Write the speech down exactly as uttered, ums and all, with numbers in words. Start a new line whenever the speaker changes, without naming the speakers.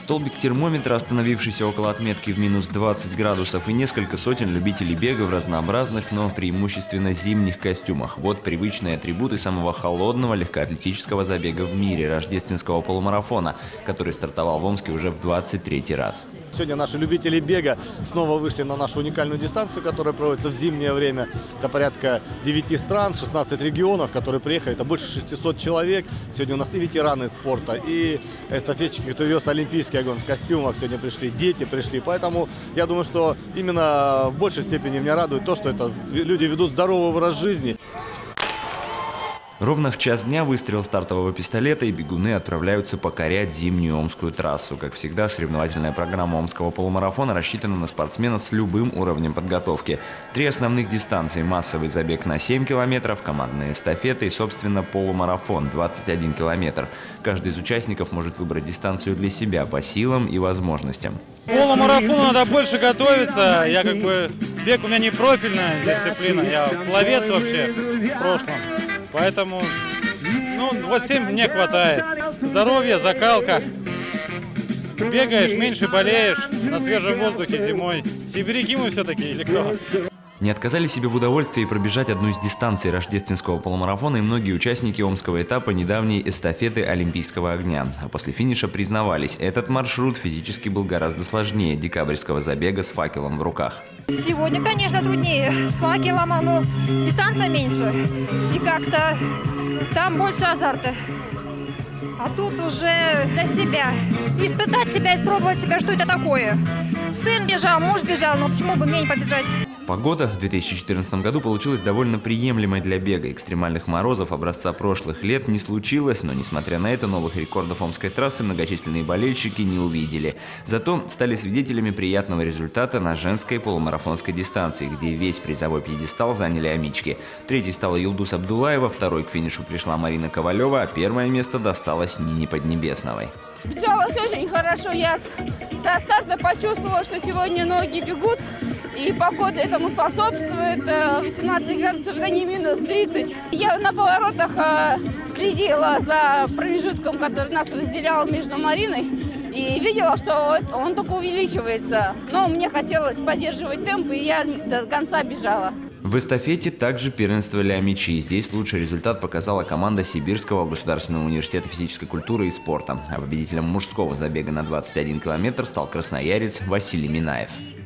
Столбик термометра, остановившийся около отметки в минус двадцать градусов, и несколько сотен любителей бега в разнообразных, но преимущественно зимних костюмах. Вот привычные атрибуты самого холодного легкоатлетического забега в мире – рождественского полумарафона, который стартовал в Омске уже в двадцать третий раз.
Сегодня наши любители бега снова вышли на нашу уникальную дистанцию, которая проводится в зимнее время. Это порядка девяти стран, шестнадцати регионов, которые приехали. Это больше шестисот человек. Сегодня у нас и ветераны спорта, и эстафетчики, кто вез олимпийский огонь в костюмах. Сегодня пришли, дети пришли. Поэтому я думаю, что именно в большей степени меня радует то, что это люди ведут здоровый образ жизни.
Ровно в час дня выстрел стартового пистолета, и бегуны отправляются покорять зимнюю омскую трассу. Как всегда, соревновательная программа омского полумарафона рассчитана на спортсменов с любым уровнем подготовки. Три основных дистанции – массовый забег на семь километров, командные эстафеты и, собственно, полумарафон – двадцать один километр. Каждый из участников может выбрать дистанцию для себя по силам и возможностям.
Полумарафону надо больше готовиться. Я как бы бег у меня не профильная дисциплина, я пловец вообще в прошлом. Поэтому, ну, вот семь мне хватает. Здоровье, закалка. Бегаешь, меньше болеешь, на свежем воздухе зимой. Сибиряки мы все-таки или кто?
Не отказали себе в удовольствии пробежать одну из дистанций рождественского полумарафона и многие участники омского этапа недавней эстафеты Олимпийского огня. А после финиша признавались, этот маршрут физически был гораздо сложнее декабрьского забега с факелом в руках.
Сегодня, конечно, труднее с факелом, но дистанция меньше. И как-то там больше азарта. А тут уже для себя. Испытать себя, испробовать себя, что это такое. Сын бежал, муж бежал, но почему бы мне не побежать?
Погода в две тысячи четырнадцатом году получилась довольно приемлемой для бега. Экстремальных морозов образца прошлых лет не случилось, но, несмотря на это, новых рекордов омской трассы многочисленные болельщики не увидели. Зато стали свидетелями приятного результата на женской полумарафонской дистанции, где весь призовой пьедестал заняли амички. Третьей стала Юлдус Абдулаева, второй к финишу пришла Марина Ковалева, а первое место досталось Нине Поднебесновой.
Бежалось очень хорошо. Я со старта почувствовала, что сегодня ноги бегут, и погода этому способствует. восемнадцать градусов, это не минус тридцать. Я на поворотах следила за промежутком, который нас разделял между Мариной, и видела, что он только увеличивается. Но мне хотелось поддерживать темп, и я до конца бежала.
В эстафете также первенствовали амичи. Здесь лучший результат показала команда Сибирского государственного университета физической культуры и спорта. А победителем мужского забега на двадцать один километр стал красноярец Василий Минаев.